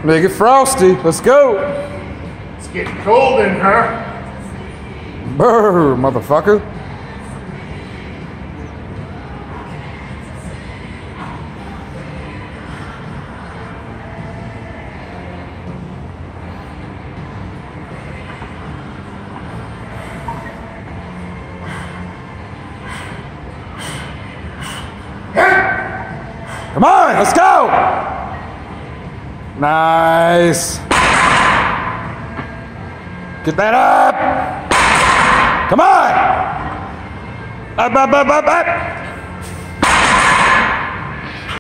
Make it frosty. Let's go. It's getting cold in here. Brr, motherfucker. Come on, let's go. Nice. Get that up. Come on. Up, up, up, up, up.